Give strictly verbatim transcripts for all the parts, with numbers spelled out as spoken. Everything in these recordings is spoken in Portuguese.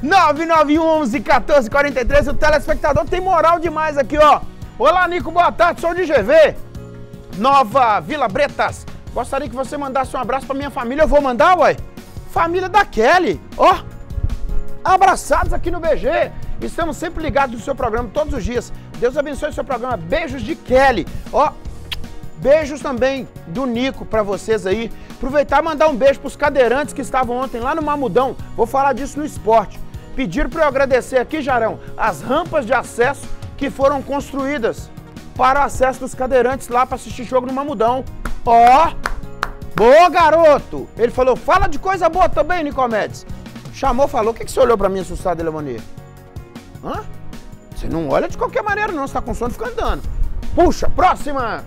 nove nove um, onze, quatorze, quarenta e três. O telespectador tem moral demais aqui, ó. Olá, Nico, boa tarde, sou de G V. Nova Vila Bretas. Gostaria que você mandasse um abraço pra minha família. Eu vou mandar, ué. Família da Kelly. Ó, abraçados aqui no B G. Estamos sempre ligados no seu programa todos os dias. Deus abençoe o seu programa. Beijos de Kelly. Ó, beijos também do Nico pra vocês aí. Aproveitar e mandar um beijo pros cadeirantes que estavam ontem lá no Mamudão. Vou falar disso no esporte. Pediram pra eu agradecer aqui, Jarão, as rampas de acesso que foram construídas para o acesso dos cadeirantes lá para assistir jogo no Mamudão. Ó, boa, garoto! Ele falou, fala de coisa boa também, Nicomedes. Chamou, falou, o que, que você olhou pra mim assustado, Elemonia? Hã? Você não olha de qualquer maneira não, você tá com sono, fica andando. Puxa, próxima!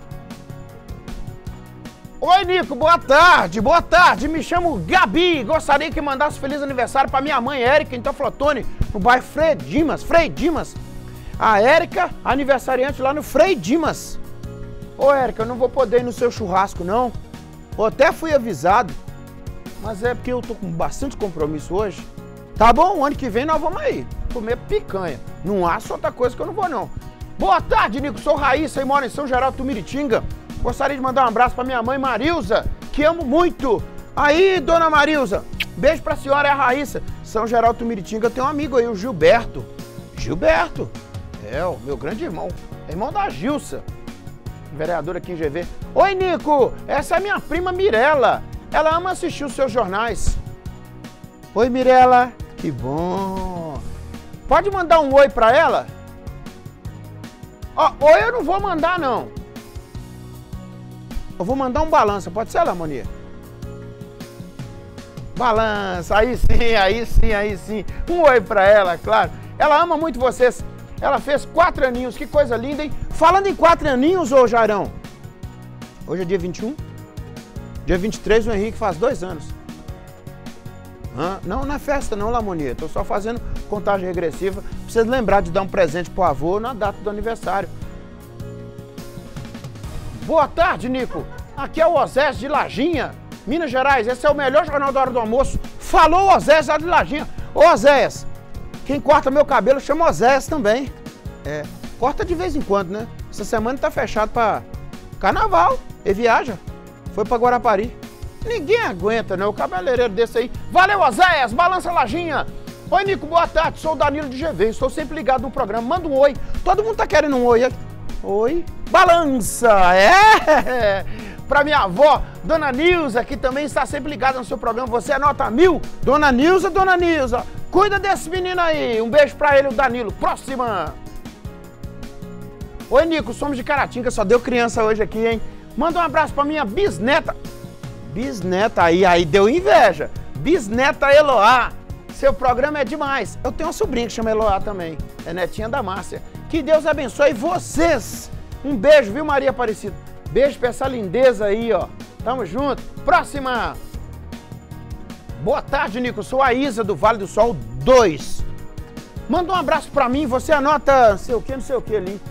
Oi, Nico, boa tarde, boa tarde, me chamo Gabi, gostaria que mandasse feliz aniversário pra minha mãe, Érica, em Teoflotone, no bairro Frei Dimas, Frei Dimas. A Érica, aniversariante lá no Frei Dimas. Ô, Érica, eu não vou poder ir no seu churrasco, não. Eu até fui avisado, mas é porque eu tô com bastante compromisso hoje. Tá bom, o ano que vem nós vamos aí, comer picanha. Não há outra coisa que eu não vou, não. Boa tarde, Nico, sou Raíssa e moro em São Geraldo, Tumiritinga. Gostaria de mandar um abraço pra minha mãe, Marilza, que amo muito. Aí, dona Marilza, beijo pra senhora, é a Raíssa. São Geraldo, Tumiritinga, eu tenho um amigo aí, o Gilberto. Gilberto, é o meu grande irmão, irmão da Gilsa. Vereador aqui em G V. Oi, Nico, essa é minha prima Mirella. Ela ama assistir os seus jornais. Oi, Mirella, que bom. Pode mandar um oi pra ela? Ó, oi eu não vou mandar, não. Eu vou mandar um balança, pode ser, Lamonia? Balança, aí sim, aí sim, aí sim. Um oi pra ela, claro. Ela ama muito vocês. Ela fez quatro aninhos, que coisa linda, hein? Falando em quatro aninhos, ô Jairão. Hoje é dia vinte e um. Dia vinte e três, o Henrique faz dois anos. Hã? Não, não é festa não, Lamonia. Tô só fazendo contagem regressiva. Pra vocês lembrar de dar um presente pro avô na data do aniversário. Boa tarde, Nico. Aqui é o Osés de Lajinha, Minas Gerais. Esse é o melhor jornal da hora do almoço. Falou o Osés lá de Lajinha. Ô, Osés, quem corta meu cabelo chama Osés também. É, corta de vez em quando, né? Essa semana tá fechado pra carnaval. Ele viaja. Foi pra Guarapari. Ninguém aguenta, né? O cabeleireiro desse aí. Valeu, Osés. Balança Lajinha. Oi, Nico, boa tarde. Sou o Danilo de G V. Estou sempre ligado no programa. Manda um oi. Todo mundo tá querendo um oi aqui. Oi. Balança. É. Pra minha avó, Dona Nilza, que também está sempre ligada no seu programa. Você é nota mil? Dona Nilza, Dona Nilza. Cuida desse menino aí. Um beijo pra ele, o Danilo. Próxima. Oi, Nico, somos de Caratinga, só deu criança hoje aqui, hein? Manda um abraço pra minha bisneta. Bisneta aí, aí deu inveja. Bisneta Eloá. Seu programa é demais. Eu tenho uma sobrinha que chama Eloá também. É netinha da Márcia. Que Deus abençoe vocês. Um beijo, viu, Maria Aparecida? Beijo pra essa lindeza aí, ó. Tamo junto. Próxima. Boa tarde, Nico. Sou a Isa do Vale do Sol dois. Manda um abraço pra mim. Você anota não sei o que, não sei o que ali.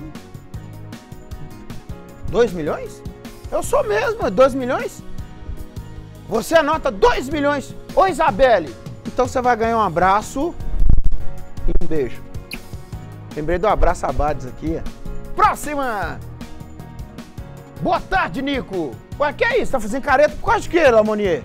dois milhões? Eu sou mesmo, dois milhões? Você anota dois milhões. Ô, Isabelle. Então você vai ganhar um abraço e um beijo. Lembrei do abraço Abades aqui. Próxima. Boa tarde, Nico. Ué, que é isso? Tá fazendo careta por causa de quê, Lamonier?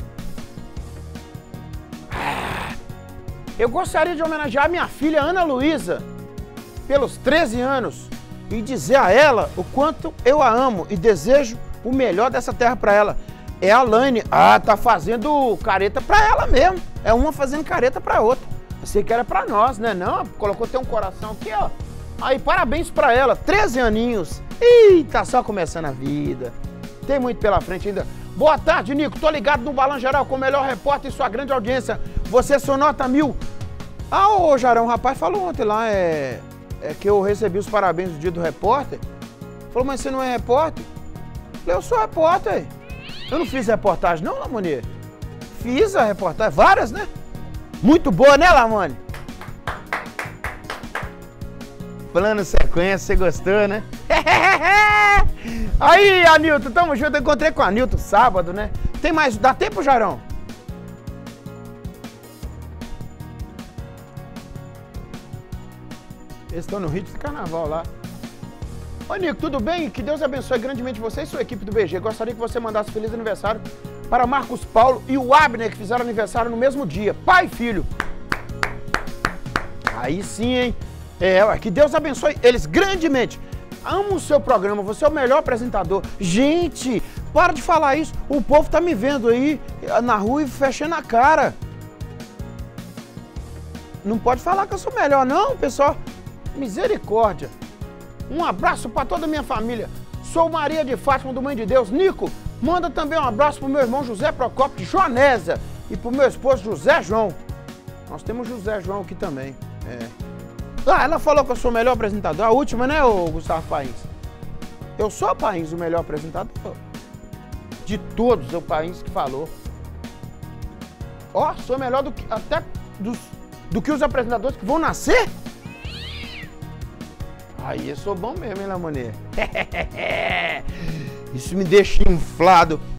Ah, eu gostaria de homenagear minha filha Ana Luísa pelos treze anos e dizer a ela o quanto eu a amo e desejo o melhor dessa terra pra ela. É a Laine. Ah, tá fazendo careta pra ela mesmo. É uma fazendo careta pra outra. Achei que era pra nós, né? Não, colocou até um coração aqui, ó. Aí, parabéns pra ela. treze aninhos. Ih, tá só começando a vida. Tem muito pela frente ainda. Boa tarde, Nico. Tô ligado no Balanço Geral com o melhor repórter e sua grande audiência. Você sou nota mil. Ah, ô, Jarão, o rapaz falou ontem lá, é... é que eu recebi os parabéns do dia do repórter. Falou, mas você não é repórter? Eu falei, eu sou repórter. Eu não fiz reportagem não, Lamoni? Fiz a reportagem, várias, né? Muito boa, né, Lamoni? Plano sequência, você gostou, né? Aí, Anilton, tamo junto. Eu encontrei com o Anilton sábado, né? Tem mais, dá tempo, Jarão? Eles estão no ritmo do carnaval lá. Oi, Nico, tudo bem? Que Deus abençoe grandemente você e sua equipe do B G. Gostaria que você mandasse feliz aniversário para Marcos Paulo e o Abner, que fizeram aniversário no mesmo dia. Pai e filho. Aí sim, hein? É, ué, que Deus abençoe eles grandemente. Amo o seu programa, você é o melhor apresentador. Gente, para de falar isso. O povo tá me vendo aí na rua e fechando a cara. Não pode falar que eu sou melhor, não, pessoal. Misericórdia. Um abraço para toda a minha família. Sou Maria de Fátima, do Mãe de Deus. Nico, manda também um abraço pro meu irmão José Procópio de Joanésia e pro meu esposo José João. Nós temos José João aqui também. É. Ah, ela falou que eu sou o melhor apresentador. A última, né, ô Gustavo Pains? Eu sou, Pains, o melhor apresentador. De todos, o Pains que falou. Ó, sou melhor do que até dos, do que os apresentadores que vão nascer? Aí eu sou bom mesmo, hein, Lamonet? Isso me deixa inflado.